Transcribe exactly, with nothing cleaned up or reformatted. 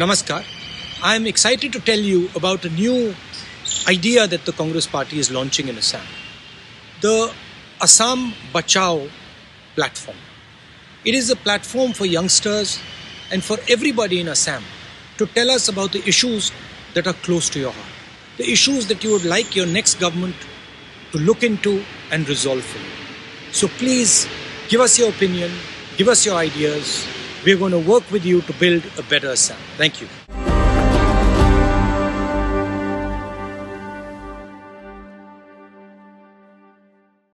Namaskar. I am excited to tell you about a new idea that the Congress Party is launching in Assam. The Assam Bachao platform. It is a platform for youngsters and for everybody in Assam to tell us about the issues that are close to your heart. The issues that you would like your next government to look into and resolve for you. So please give us your opinion, give us your ideas. We're going to work with you to build a better Assam. Thank you.